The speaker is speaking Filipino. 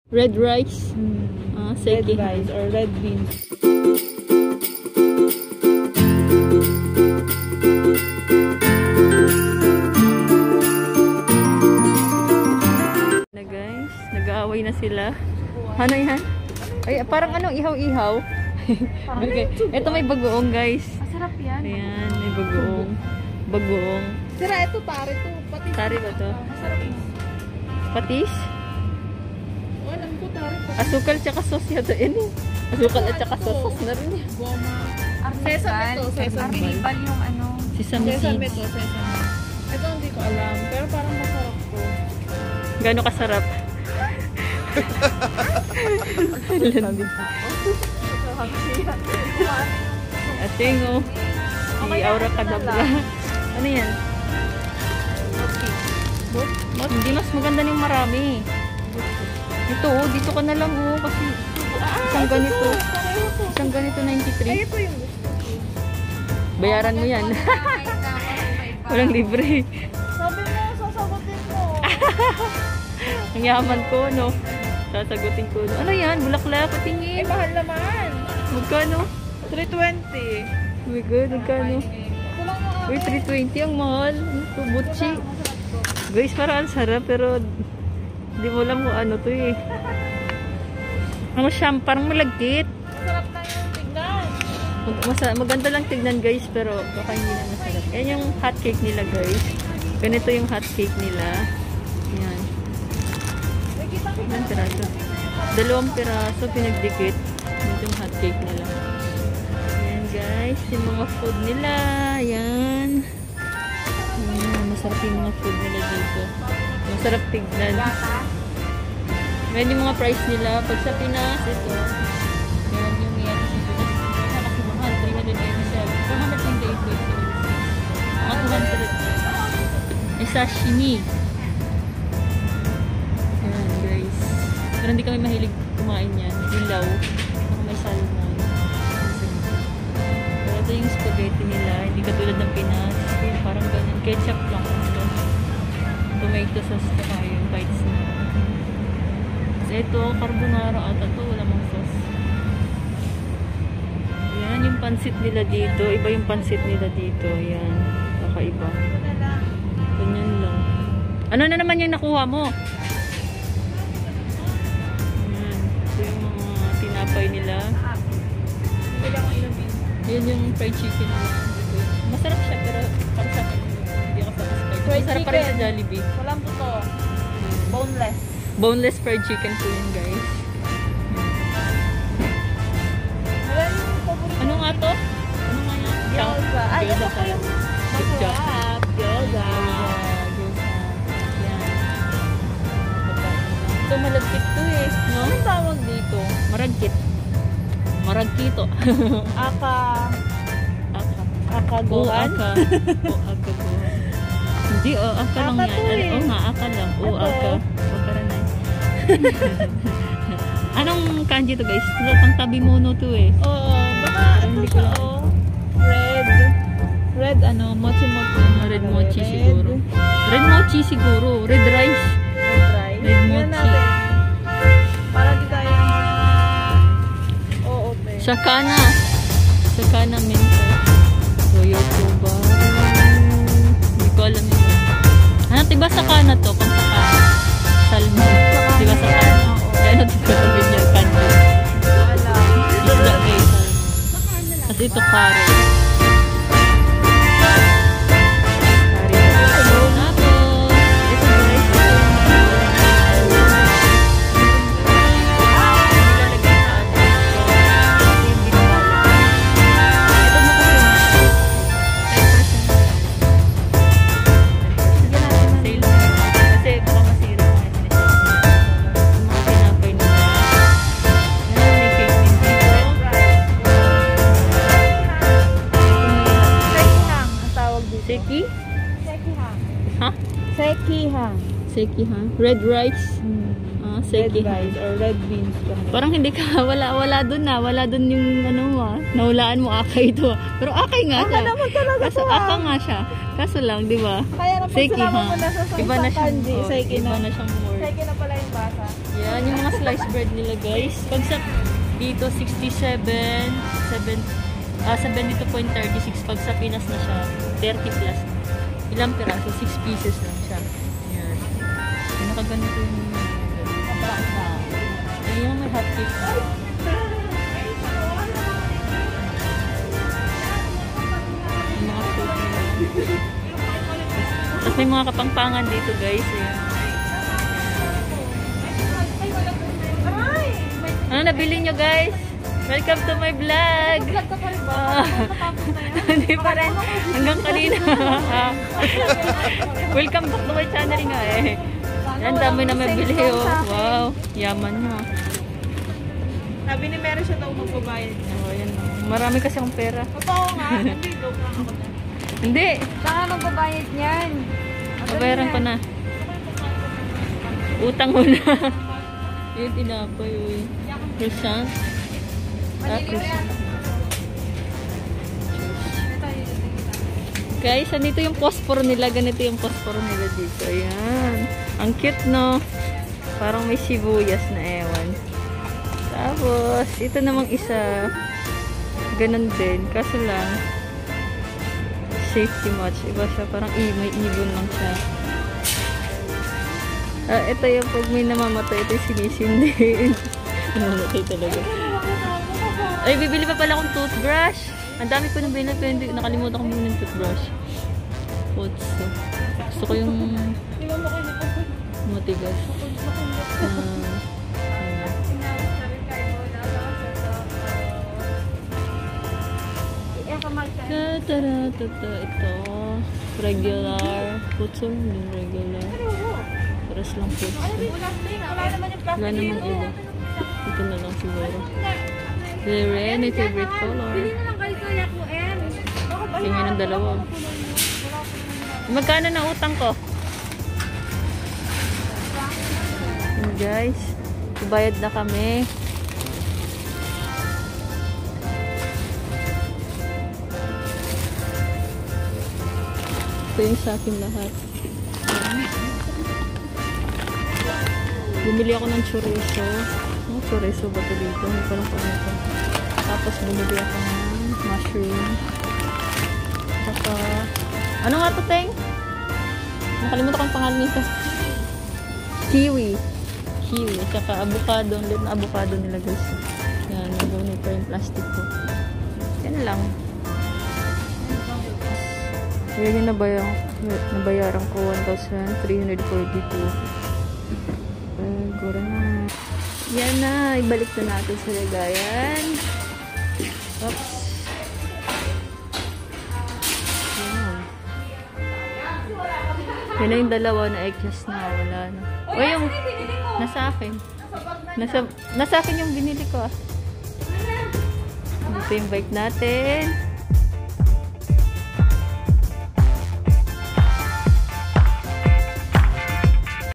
Red rice. Red Seki. rice or red beans. Na guys, nag-aaway na sila. Ano yan? Ay, parang anong ihaw-ihaw. Okay. Ito may bagoong guys. Masarap yan. Ayan, may bagoong. Bagoong. Sira, ito tari to. Patis. Tari ba to? Masarap yun. Patis? Alam ko tari to. Asukal tsaka sauce yata yun eh. Asukal at tsaka sauce na rin eh. Goma. Sesame to. Sesame. Arnibal yung ano. Sesame Sesame seeds. to. Sesame. Ito hindi ko alam. Pero parang masarap to. Gano'ng kasarap? Ating oh. Si Aura Kadabra. Ano yan? Hindi, mas maganda yung marami. Ito oh, dito ka na lang oh. Kasi isang ganito. Isang ganito 93. Ay, ito yung gusto. Bayaran mo yan. Walang libre. Sabi mo, sasagutin mo. Ang yaman ko, no? Sasagutin ko. Ano yan? Bulaklak, Eh, patingin. mahal naman. Magkano? 320. Oh my God, magkano? Ito lang mo Uy, 320 ang mahal. Ito, butchi. Guys, parang ang sarap, pero di mo alam kung ano to eh. Ang siyam, parang malagkit. Masarap na yung tingnan. Maganda lang tignan guys, pero baka hindi na masarap. Yan yung hot cake nila guys. Ganito yung hot cake nila. Yan. Ilang piraso? 2 piraso pinagdikit. Ito yung hot cake nila. Yan guys, yung mga food nila. Yan. Yan, masarap yung mga food nila dito. Masarap tignan. Yan yung mga price nila. Pag sa Pinas, ito. Yan yung yan sa Pinas. Yan kasi mahal. 387. 428. Mga 200. May sashimi. Yan guys. Pero hindi kami mahilig kumain yan. Ilaw. Saka may salmon. Pero ito yung spaghetti nila. Hindi katulad ng Pinas. Yung parang ganun. Ketchup lang. Tomato sauce na yung bites na. Kasi ito, carbonara ata to. Wala mang sauce. Yan yung pansit nila dito. Iba yung pansit nila dito. Yan. Kakaiba. Ganyan lang. Ano na naman yung nakuha mo? Yan. Ito yung mga tinapay nila. Yan yung fried chicken nila. Masarap siya pero para sa akin hindi ako satisfied. Fried Masarap pa rin sa chicken. Jollibee. Walang buto. Boneless. Boneless fried chicken po yun guys. Wala yung paborito. Ano nga to? Ano nga yan? Gyoza. Ay, ito po yung Gyoza. masarap. Gyoza. Ito malagkit to eh. No? Anong tawag dito? Maragkit. Maragkito. Aka. Aka. Akagohan? Aka. Aka gohan. Hindi, aka lang Aka yan. to eh. Oo nga, aka lang. Ito. Aka. Pagkaranay. Anong kanji to guys? Ito pang tabi-mono to eh. Oo. Baka Hindi ito ko siya lang. oh. Red. Red ano? Mochi-mochi. Red mochi siguro. Red mochi siguro. Red rice. Red rice. Red Tingnan mochi. natin. Para di tayo oo, te. Sakana. Sakana minto. Toyotoba. Hindi ko alam yun. Ano, diba sakana to? Pang sakana. Salmon. Diba sakana? Kaya ano diba sabi niya? Kanto. Wala. Isda guys. Kasi ito carrot. Sekihang ang tawag dito. Seki? Sekihang. Ha? Sekihang. Seki ha? Red rice? Red Seki ha? rice or red beans. Parang hindi ka, wala dun na. Wala dun yung ano mo ah. Nahulaan mo akay ito. Pero akay nga Aka siya. naman talaga Kaso to, aka nga siya. Kaso lang, di ba? Kaya na Seki pagsalaman ha? mo na sa Iba na isang siyang, kanji. oh, Seki iba na. na siyang word. Seki na pala yung basa. Yeah. Yan, yung mga sliced bread nila guys. Pag sa dito, 67, 72.36. Pag sa Pinas na siya, 30 plus. Ilang piraso? 6 pieces lang siya. Yan. Yung nakaganito yung ayun, may hotcake. Yung mga food nila. Tapos may mga kapangpangan dito guys. Ayan. Ano nabili nyo guys? Welcome to my vlog! Hindi pa rin. Hanggang kanina. Welcome back to my channel nga eh. Yan, dami na mabili oh. Wow, yaman nyo. Sabi ni Mary siya daw magbabayad. Oh, yan. Marami kasi akong pera. Totoo nga. Hindi, joke lang ako na. Hindi. Saka magbabayad niyan. Babayaran ko na. Utang mo na. Yun, tinapay. Uy. Croissant. Croissant. Guys, andito yung posporo nila. Ganito yung posporo nila dito. Ayan. Ang cute, no? Parang may sibuyas na ewan. Tapos, ito namang isa. Ganon din. Kaso lang, safety match. Iba siya. Parang may ibon lang siya. Ito yung pag may namamatay, ito yung sinisindi. Namamatay talaga. Ay, bibili pa pala akong toothbrush. Ang dami ko nang binili, pero nakalimutan ko muna yung toothbrush. Gusto ko yung matigas. Ito. Regular. Putso. Hindi regular. Paras lang putso. Wala naman iba. Ito na lang siguro. The red, my favorite color. Tingin ng dalawa. Magkano na utang ko? And guys, bayad na kami. Ito yung sa akin lahat. Bumili ako ng chorizo. Chorizo ba ito dito? Hindi pa lang paano ito. Tapos bumili ako ng mushroom. Saka, ano nga ito, Teng? Nakalimutan ko ang pangalan nito. Kiwi. Kiwi. Saka avocado. Ang lit na avocado nila guys. Yan, nag-unit pa yung plastic ko. Yan lang. Yan yung nabayaran ko. 1,342. Gura na. Yan na. Ibalik na natin sa lagayan. Oops. Yan na yung dalawa na eggs na. Wala na. O yung nasa akin. Nasa akin yung binili ko. Dito yung bike natin.